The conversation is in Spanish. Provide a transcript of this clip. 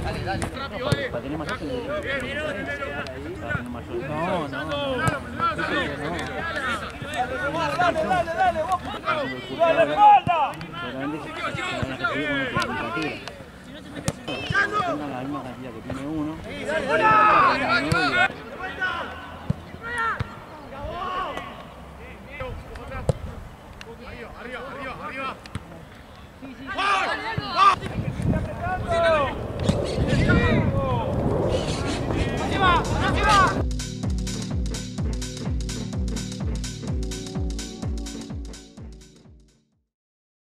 Para tener más ágil. No, no. Dale, vos ¡dale, espalda! Tengan la misma cantidad que tiene uno. Arriba. ¡Arriba!